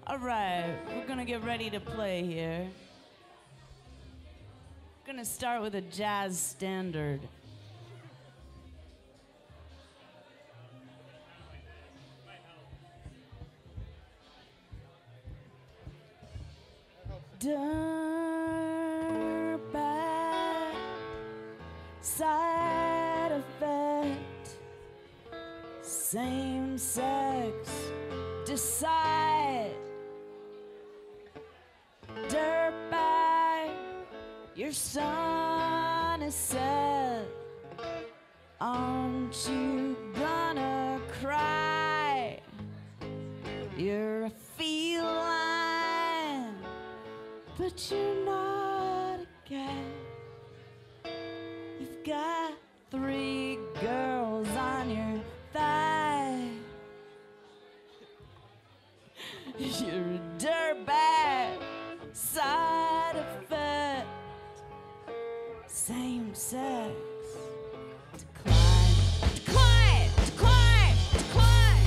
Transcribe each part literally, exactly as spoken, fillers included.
All right, we're gonna get ready to play here. Gonna start with a jazz standard. Dirtbag, side effect, same sex, decide. Dirtbag, your sun is set. Aren't you gonna cry? You're a feline, but you're not a cat. You've got three girls on your thigh. You're a dirtbag, side effect, same sex. Decline, decline, decline, decline.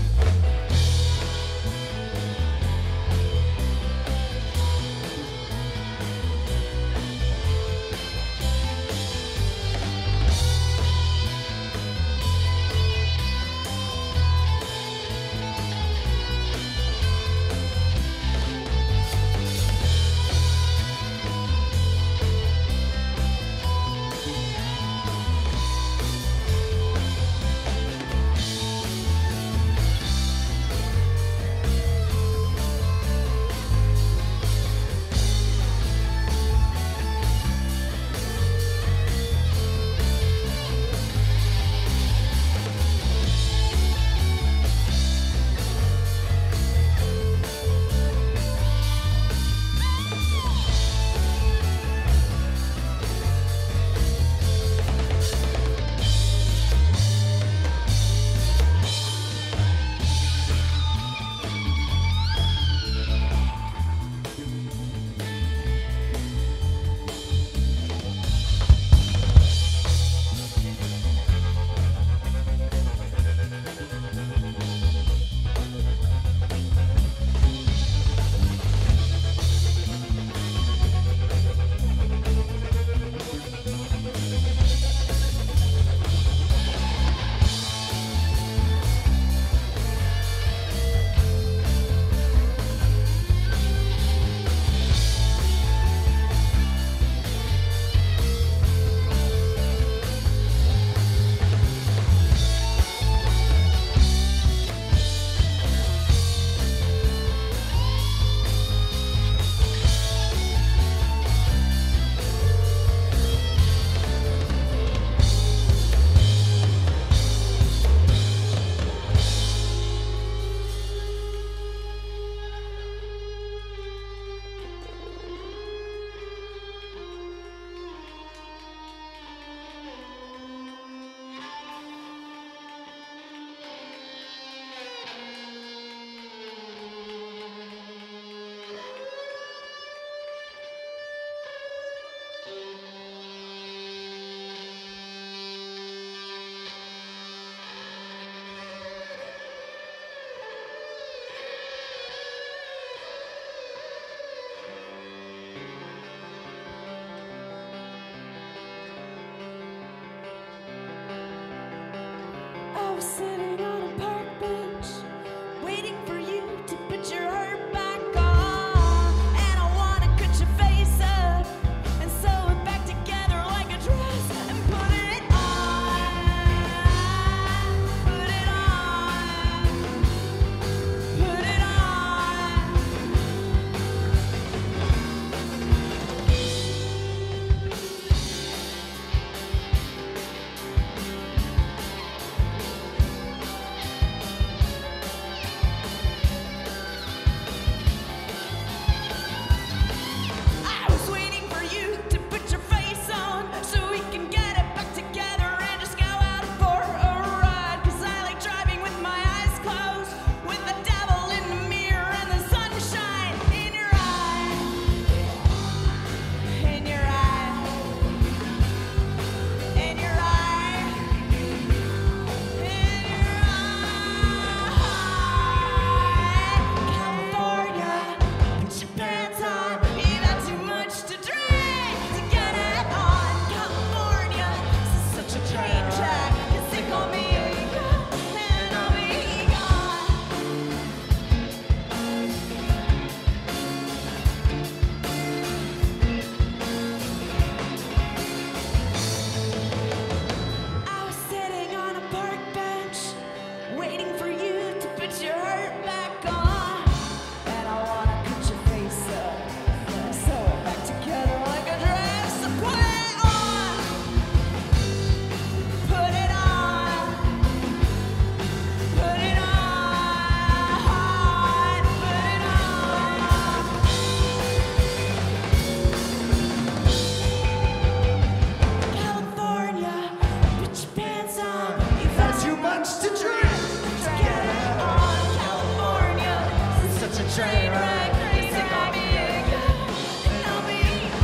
train wreck. It's got me again. It got me.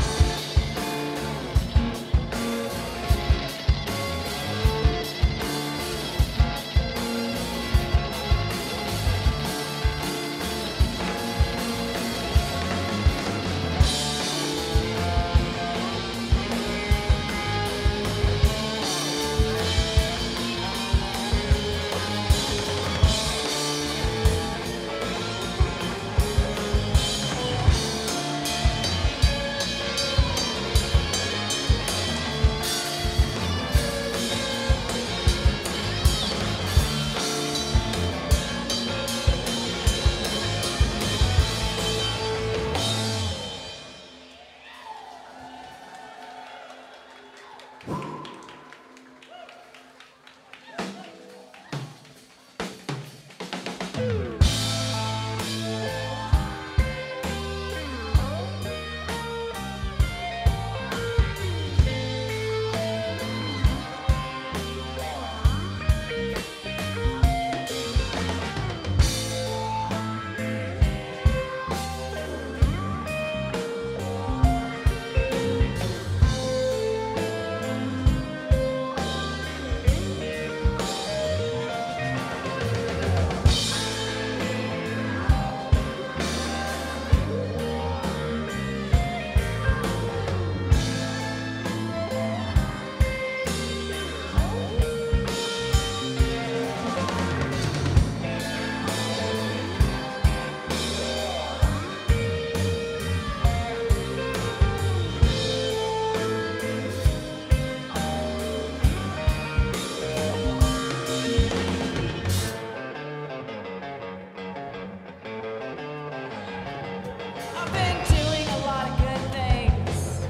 I've been doing a lot of good things.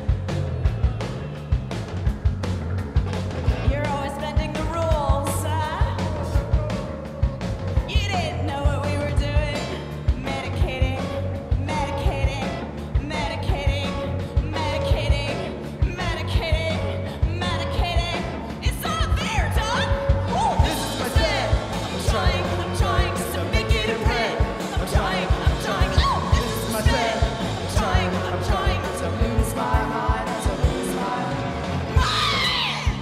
You're always bending the rules, huh? You didn't know what we were doing. Medicating, medicating, medicating, medicating, medicating, medicating. It's not fair, Doc. Ooh, this is my set. I'm trying, I'm trying just to make it a print. I'm trying, I'm trying. Oh, this is my set. I'm trying, I'm trying not to lose my mind, not to lose my mind.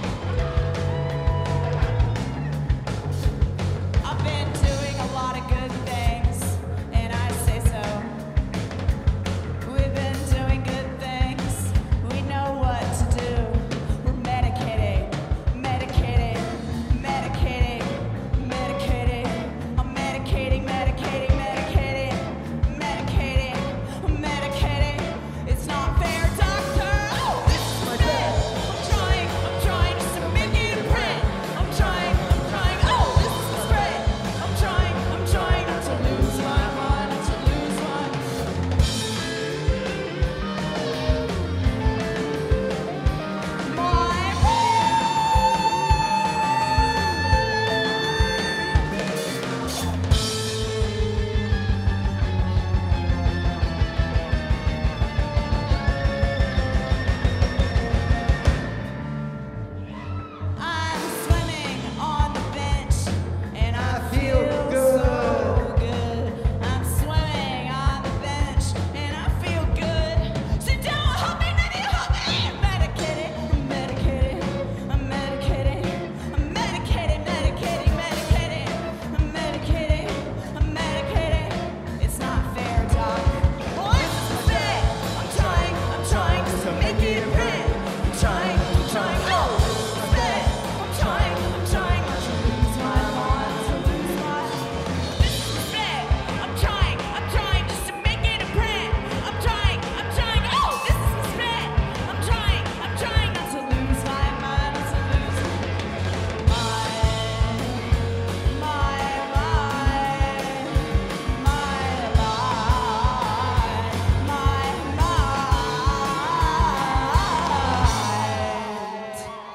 I've been doing a lot of good things, and I say so. We've been doing good things. We know what to do. We're medicating, medicating, medicating, medicating. I'm medicating, medicating, medicating, medicating, medicating. It's not fair, doctor. Oh, this is my bed. I'm trying, I'm trying just to make it a print. I'm trying, I'm trying. Oh, this is my spread. I'm trying, I'm trying not to lose my mind, not to lose my I'm swimming on the bench, and I feel so good. I'm swimming on the bench, and I feel good. Sit down, help me, maybe help me. I'm medicated, I'm medicated, I'm medicated, I'm medicated, medicated, medicated, I'm medicated, I'm medicated. It's not fair, Doc. Well, this is my bed. I'm trying, I'm trying just to make it a print. I'm trying, I'm trying. Oh, this is my bed. I'm trying, I'm trying not to lose my mind, to lose my. This is my bed. I'm trying, I'm trying just to make it a print. I'm trying, I'm trying. Oh, this is my bed. I'm trying, I'm trying not to lose my mind, not to lose my, my, my, my life, my mind.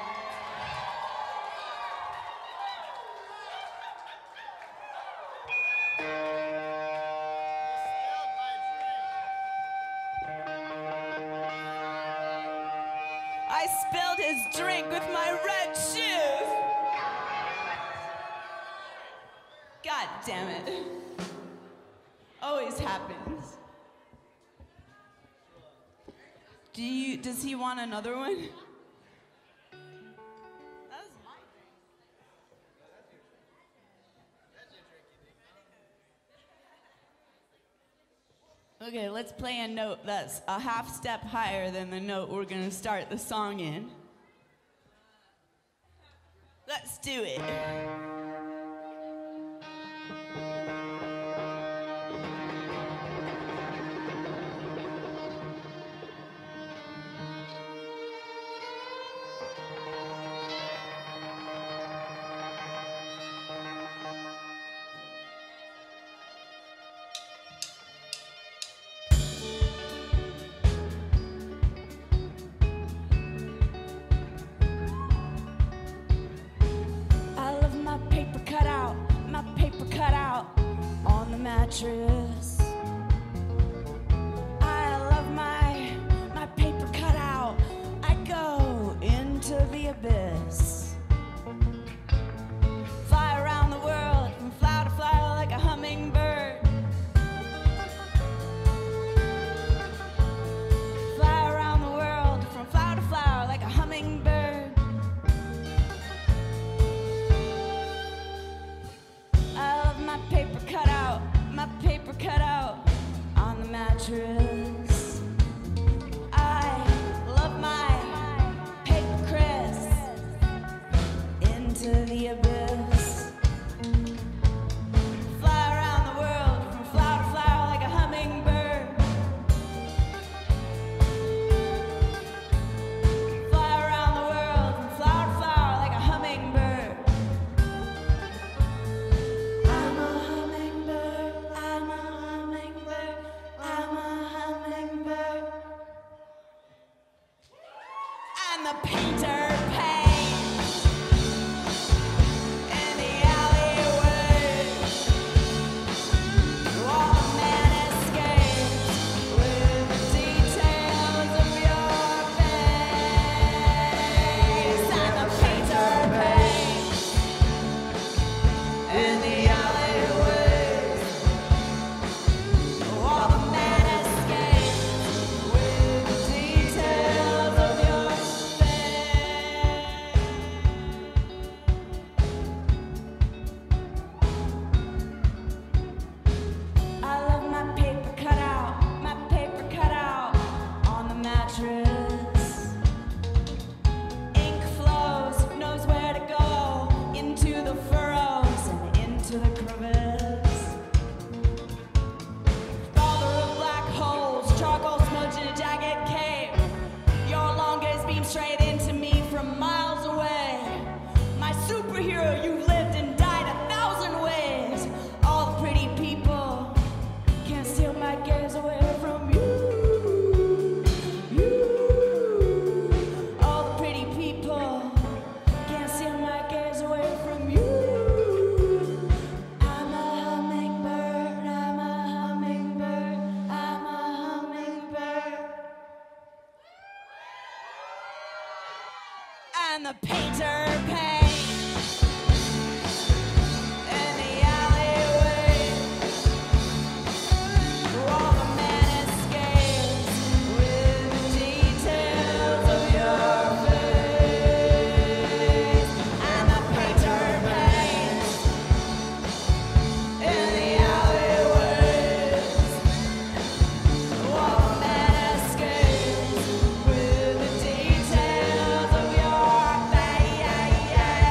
I spilled his drink with my red shoes. God damn it. Always always happens. Do you, does he want another one? That was my thing. Okay, let's play a note that's a half step higher than the note we're gonna start the song in. Let's do it. Mattress. I love my my paper cutout. I go into the abyss. Fly around the world from flower to flower like a hummingbird. Fly around the world from flower to flower like a hummingbird. I love my paper cutout. My paper cut out on the mattress. I love my paper crisp into the abyss. Fly around the world from flower to flower like a hummingbird. Fly around the world from flower to flower like a hummingbird. I'm a hummingbird. I'm a hummingbird, I'm a hummingbird. And the painter paints in the alleyway, while the man escapes with the details of your face. And the painter paints in the alleyway, while the man escapes with the details of your face. I love my paper cutout, my paper cutout on the mattress. Ink flows, knows where to go, into the furrows and into the crevice. Father of black holes, charcoal smudged in a jagged cave. Your long gaze beams straight into me from miles away. My superhero, you've lived and died a thousand ways. All the pretty people can't steal my gaze away from you. You. All the pretty people can't steal my gaze away from you. I'm a hummingbird, I'm a hummingbird, I'm a hummingbird. And the painter paints in the alleyway, while the man escapes with the details of your face. And the painter paints in the alleyways, while the man escapes with the details of your face.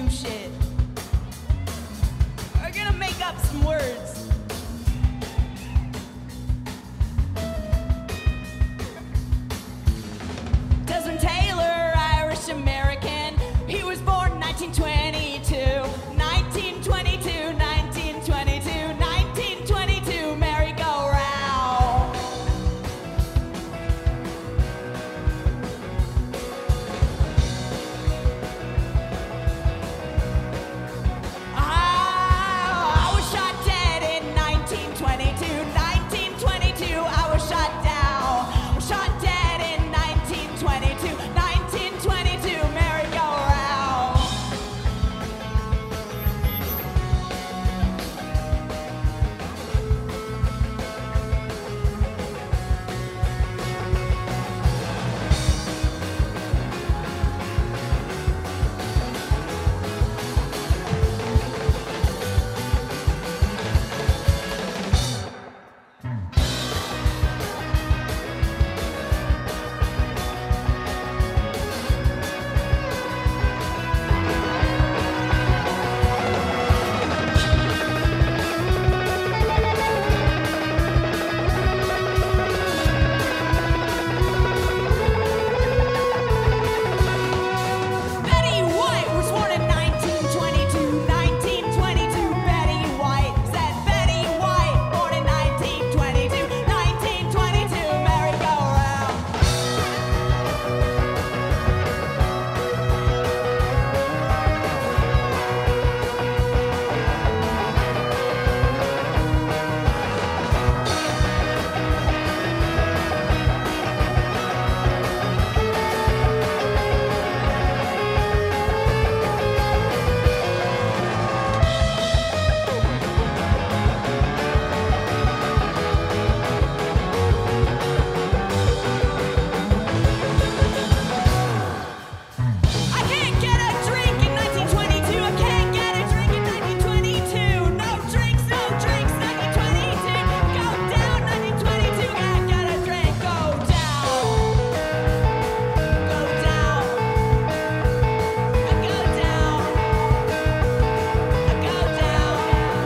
random shit. We're gonna make up some words. Desmond Taylor, Irish American. He was born nineteen twenty-two. nineteen twenty-two, nineteen twenty-two, nineteen twenty-two, merry-go-round. I was shot dead in nineteen twenty-two. nineteen twenty-two, I was shot down. Was shot dead in nineteen twenty-two. nineteen twenty-two, merry-go-round. Betty White was born in nineteen twenty-two. nineteen twenty-two, Betty White. Said Betty White, born in nineteen twenty-two. nineteen twenty-two, merry-go-round. I can't get a drink in nineteen twenty-two. I can't get a drink in nineteen twenty-two. No drinks, no drinks, nineteen twenty-two. Go down, nineteen twenty-two. Can't get a drink. Go down. Go down. I go down. I go down.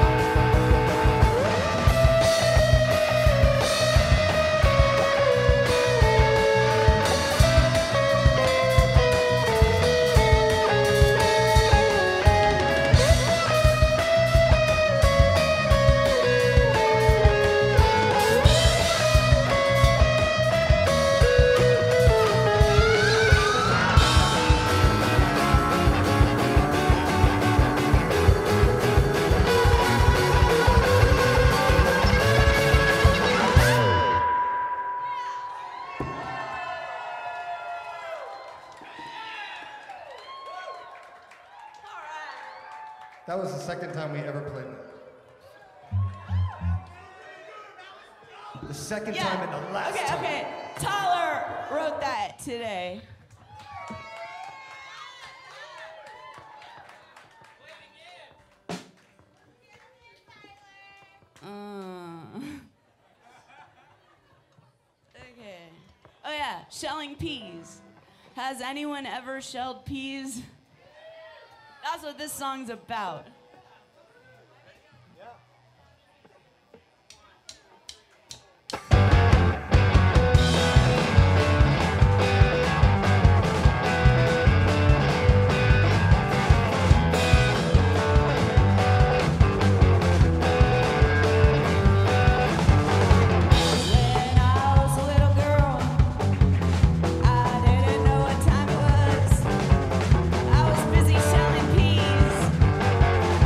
That was the second time we ever played that. The second time and the last okay, time. okay. Tyler wrote that today. Uh, okay. Oh yeah, shelling peas. Has anyone ever shelled peas? That's what this song's about. When I was a little girl, I didn't know what time it was. I was busy shelling peas.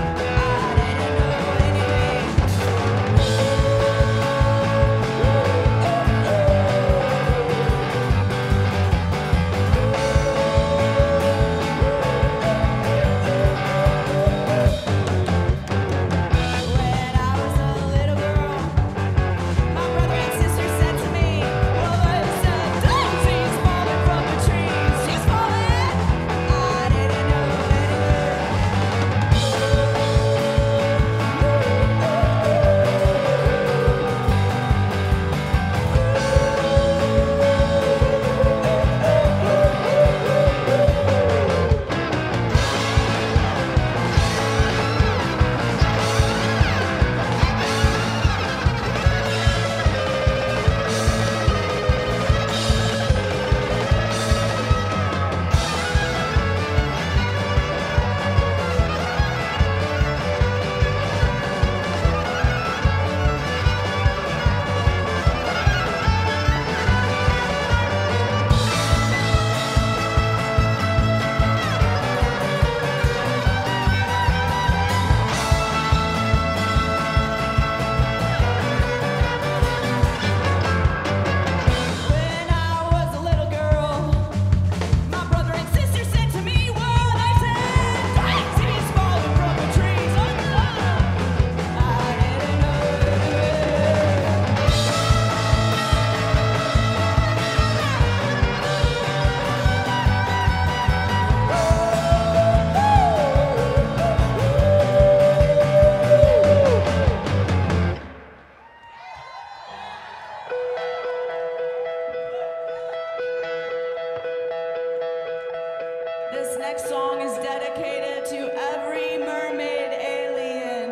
next song is dedicated to every mermaid alien.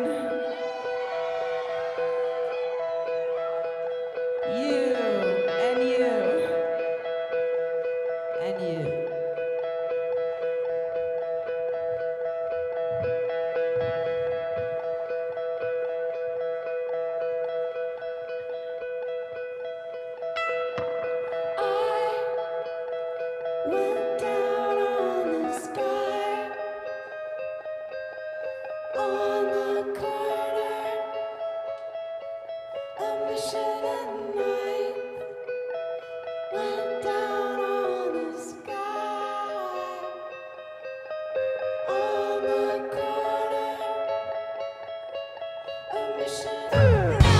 You and you and you. Went down on the sky, on the corner of Mission and Night. Went down on the sky, on the corner of Mission and Night.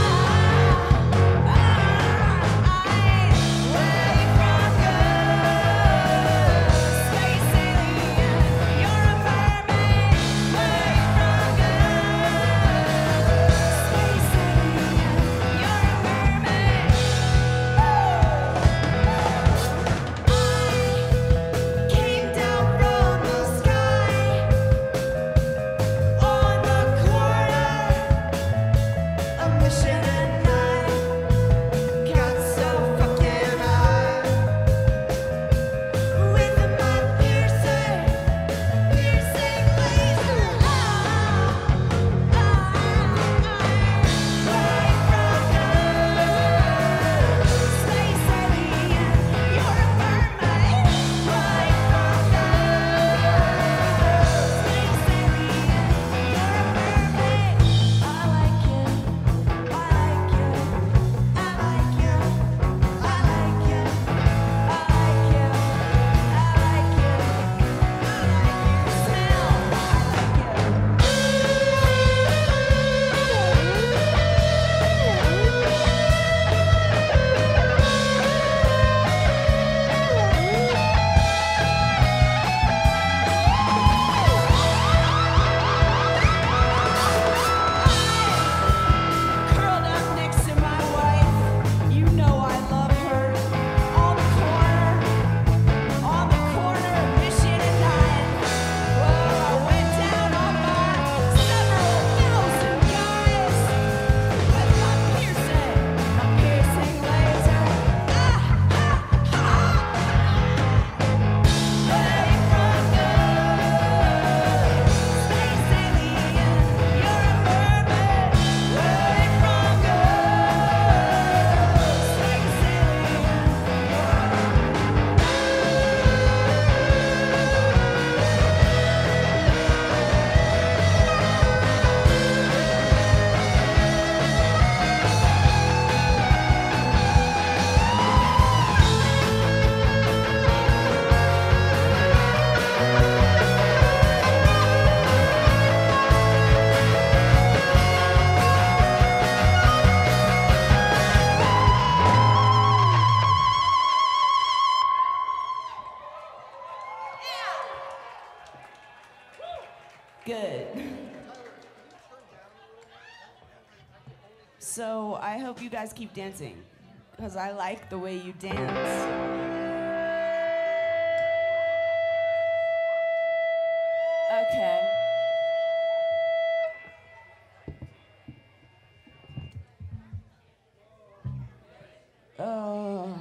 Good. So I hope you guys keep dancing, because I like the way you dance. Okay. Oh.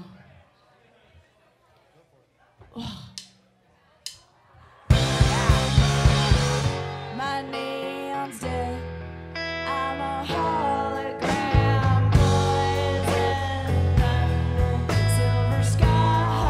My neon's dead. I'm a hologram, poison under silver sky.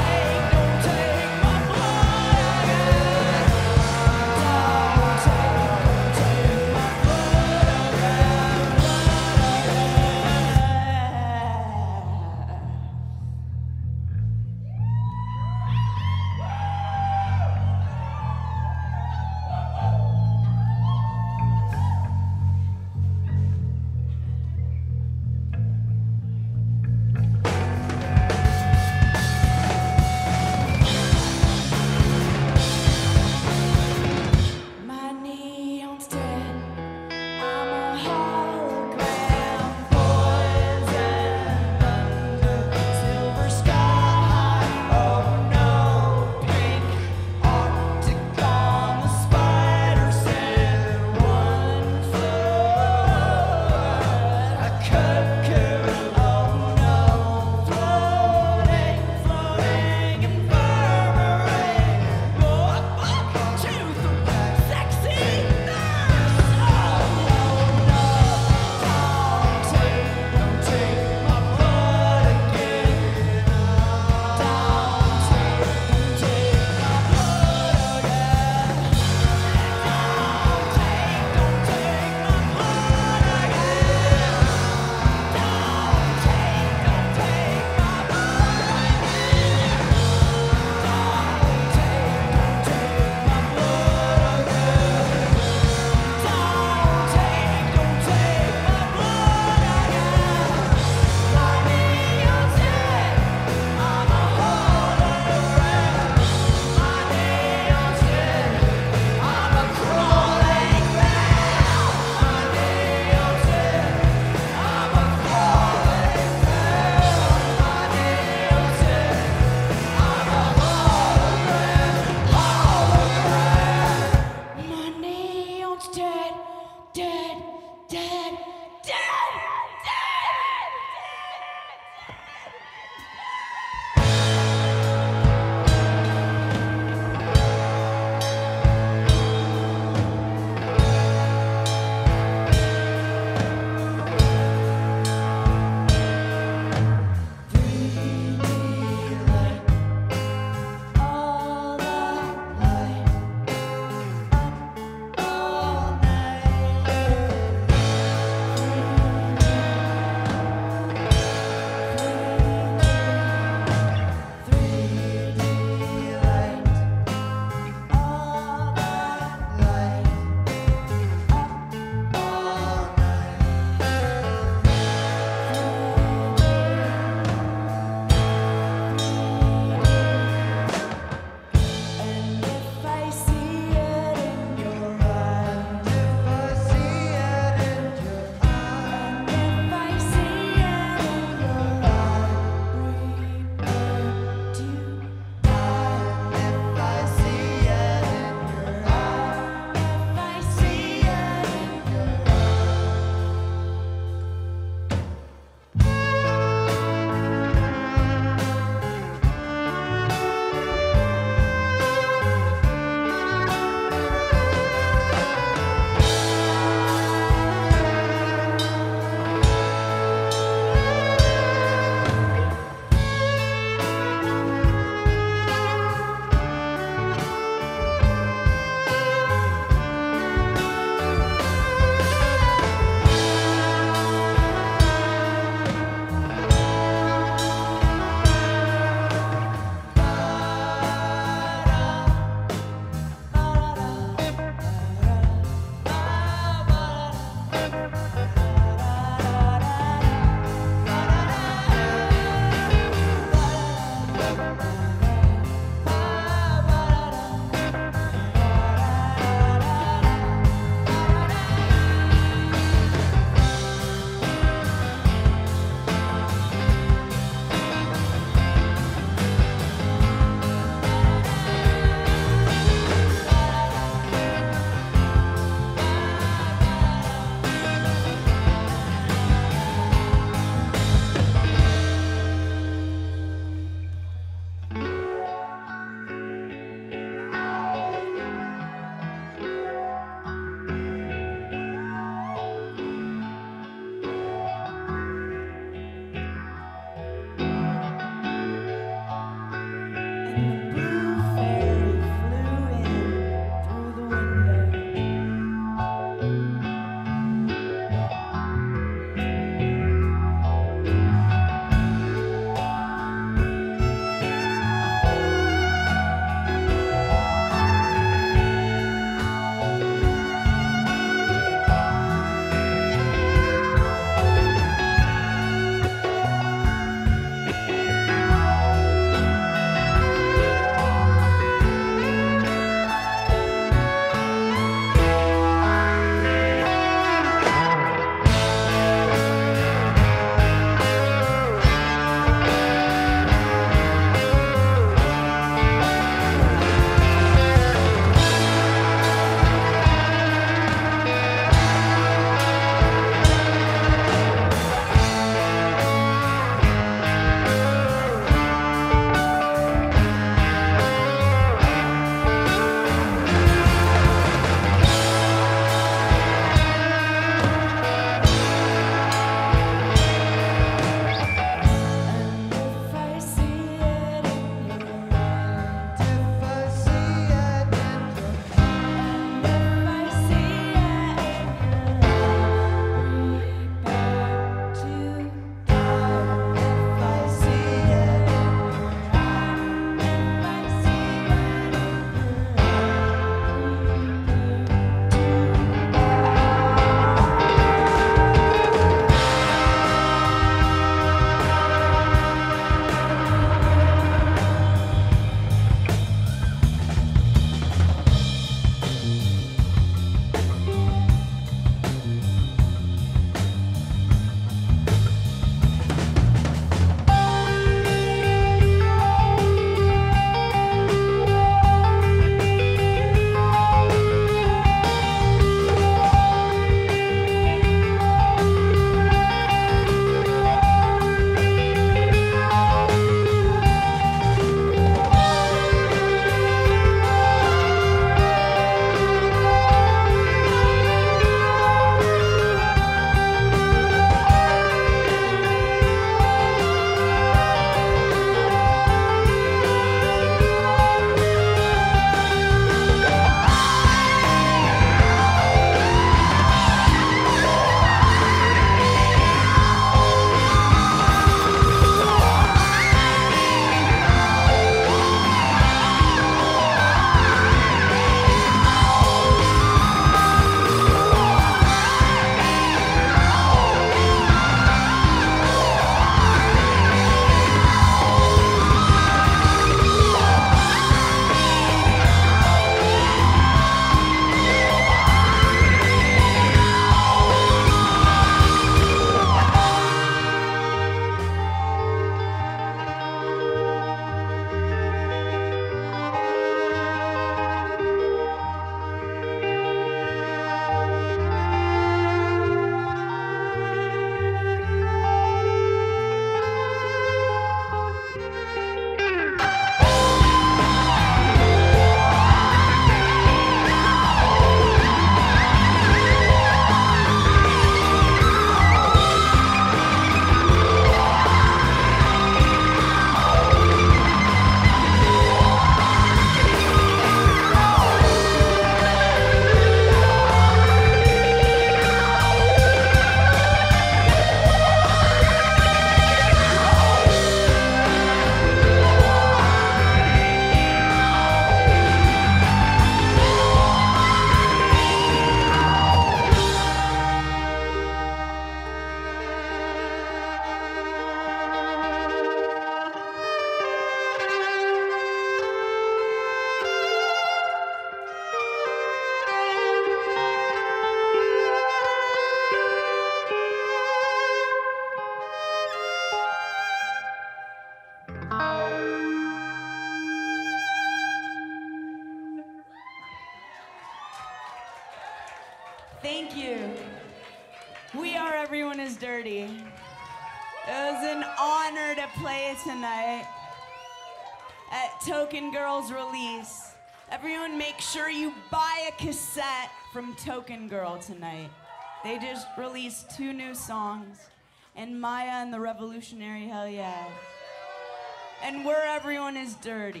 Thank you. We Are Everyone is Dirty. It was an honor to play it tonight at Token Girl's release. Everyone make sure you buy a cassette from Token Girl tonight. They just released two new songs, and Maya and the Revolutionary Hell Yeah. And Where Everyone is Dirty.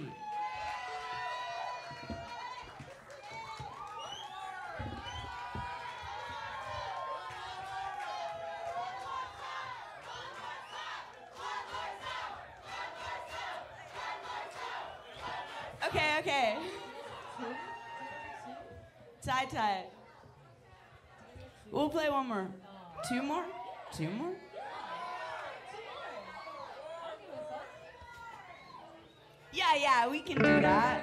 Okay, okay. Tie tie. We'll play one more. Two more? Two more? Yeah, yeah, we can do that.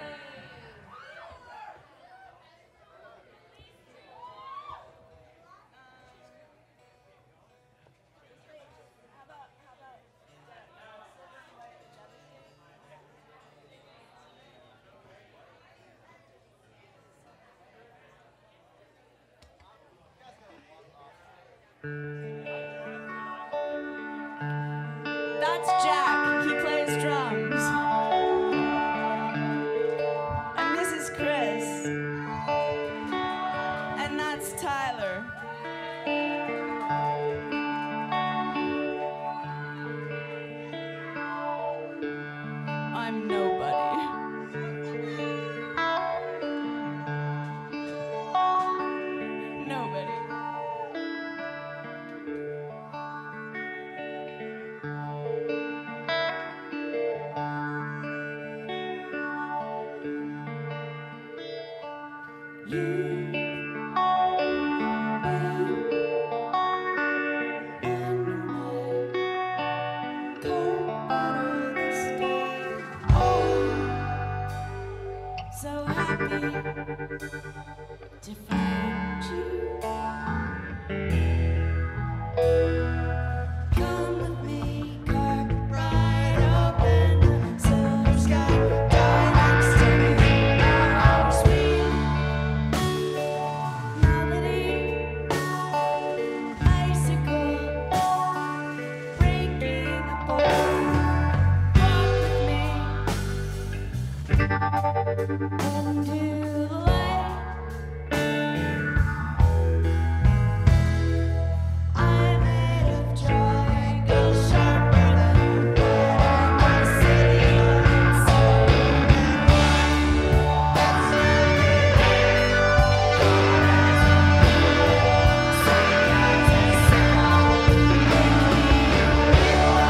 That's Jack. He plays drums. And this is Chris. And that's Tyler. I'm nobody. Nobody. So happy to find you. Come with me, carpet bright open, silver sky, die next to me. Oh, sweet melody, icicle, breaking the board. Walk with me into the light. I'm made of triangles sharper than lead. My city lights so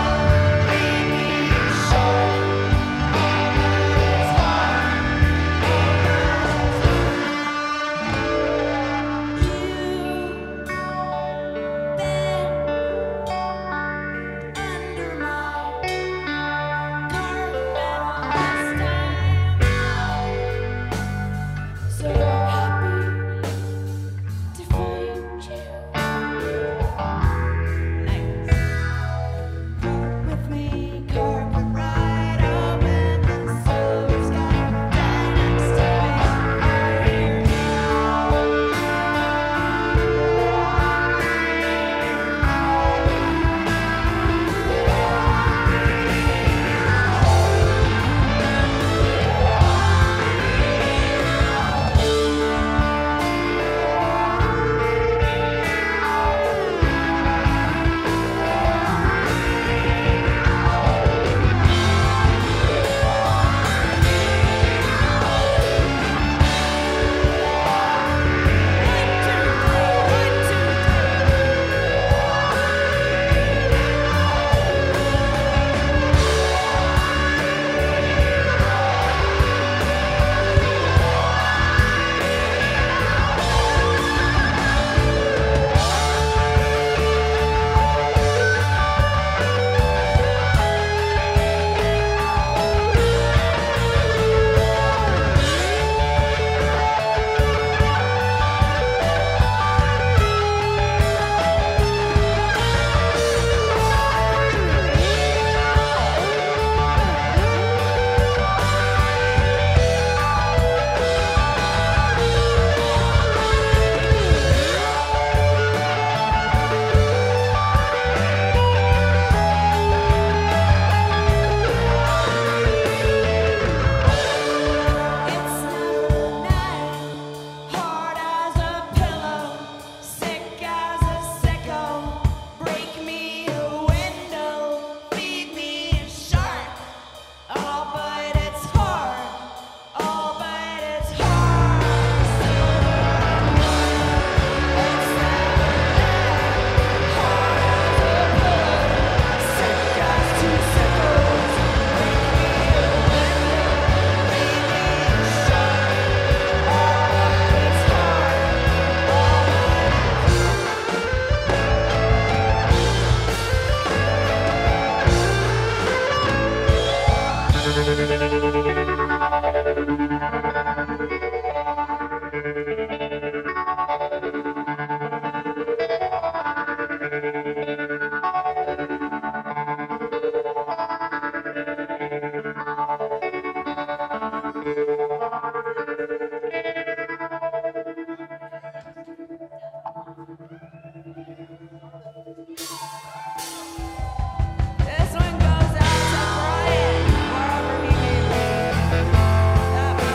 short. This one goes out to Brian, wherever he may be. That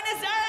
is Earth.